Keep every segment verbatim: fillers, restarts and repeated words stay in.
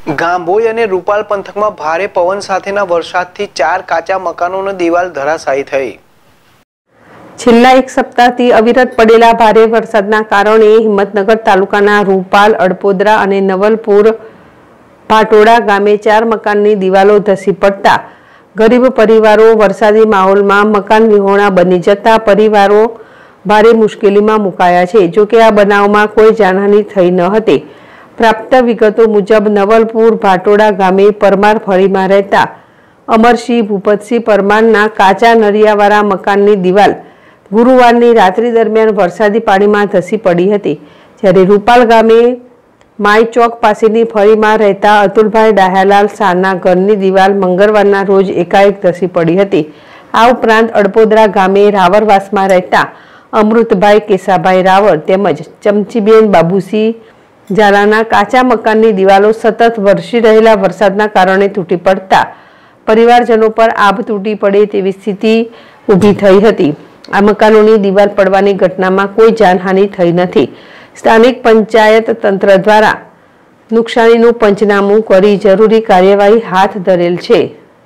ગાંભોઈ અને રૂપાલ પંથકમાં ભારે પવન સાથેના વરસાદથી ચાર કાચા મકાનોની દિવાલ ધરાશાયી થઈ। છેલ્લા એક સપ્તાહથી અવિરત પડેલા ભારે વરસાદના કારણે હિંમતનગર તાલુકાના રૂપાલ, અડપોદરા અને નવલપુર ભાટોડા ગામે ચાર મકાનની દિવાલો ધસી પડતા ગરીબ પરિવારો વરસાદી માહોલમાં મકાન વિહોણા બની જતા પરિવારો ભારે મુશ્કેલીમાં મુકાયા છે। જો કે આ બનાવમાં કોઈ જાનહાનિ થઈ ન હતી। પ્રાપ્ત વિગતો મુજબ નવલપુર ભાટોડા ગામે પરમાર ફળીમાં રહેતા અમરસિંહ ભૂપતસિંહ પરમારના કાચા નરિયાવાળા મકાનની દિવાલ ગુરુવારની રાત્રિ દરમિયાન વરસાદી પાણીમાં ધસી પડી હતી। જ્યારે રૂપાલ ગામે માય ચોક પાસેની ફળીમાં રહેતા અતુલભાઈ ડાહ્યાલાલ શાહના ઘરની દિવાલ મંગળવારના રોજ એકાએક ધસી પડી હતી। આ ઉપરાંત અડપોદરા ગામે રાવરવાસમાં રહેતા અમૃતભાઈ કેશાભાઈ રાવર તેમજ ચમચીબેન બાબુસિંહ ઝાલાના કાચા મકાનની દિવાલો સતત વરસી રહેલા વરસાદના કારણે તૂટી પડતા પરિવારજનો પર આભ તૂટી પડે તેવી સ્થિતિ ઊભી થઈ હતી। આ મકાનોની દિવાલ પડવાની ઘટનામાં કોઈ જાનહાનિ થઈ નથી। સ્થાનિક પંચાયત તંત્ર દ્વારા નુકસાનીનું પંચનામું કરી જરૂરી કાર્યવાહી હાથ ધરેલ છે।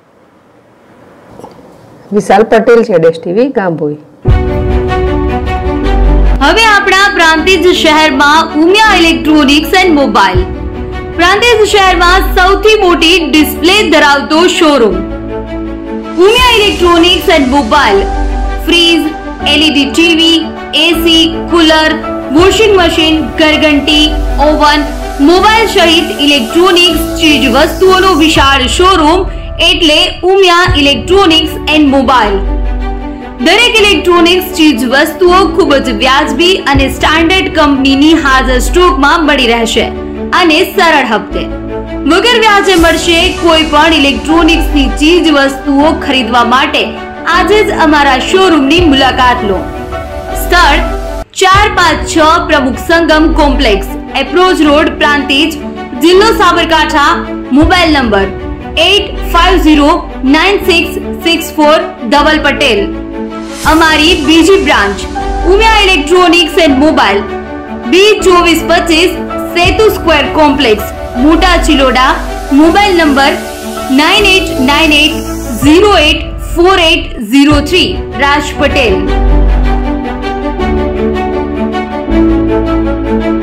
વિશાલ પટેલ, જેડેશ ટીવી, ગાંભોઈ। હવે આપણા પ્રાંતિજ શહેરમાં Umiya electronics and mobile Prantij શહેરમાં સૌથી મોટી ડિસ્પ્લે ધરાવતો showroom Umiya electronics and mobile fridge, LED TV, AC, cooler, washing machine, ઘરઘંટી, ઓવન, મોબાઈલ સહિત ઇલેક્ટ્રોનિક્સ ચીજ વસ્તુઓનો વિશાળ શોરૂમ એટલે ઉમિયા ઇલેક્ટ્રોનિક્સ એન્ડ મોબાઈલ। દરેક ઇલેક્ટ્રોનિક્સ ચીજ વસ્તુઓ ખૂબ જ વ્યાજબી અને સ્ટાન્ડર્ડ કંપનીની હાજર સ્ટોકમાં મળી રહેશે અને સરળ હપ્તે વગર વ્યાજે મળશે। કોઈ પણ ઇલેક્ટ્રોનિક્સની ચીજ વસ્તુઓ ખરીદવા માટે આજે જ અમારા શોરૂમની મુલાકાત લો। સ્થળ ચાર પાંચ છ Pramukh Sangam complex, approach road, Prantij, જિલ્લો Sabarkantha. Mobile number eight five zero nine six six four Dhaval Patel. અમારી બીજી branch Umiya electronics and mobile B ચોવીસ પચીસ Setu square complex, Mota Chiloda. Mobile number nine eight nine eight zero eight four eight zero three Raj Patel.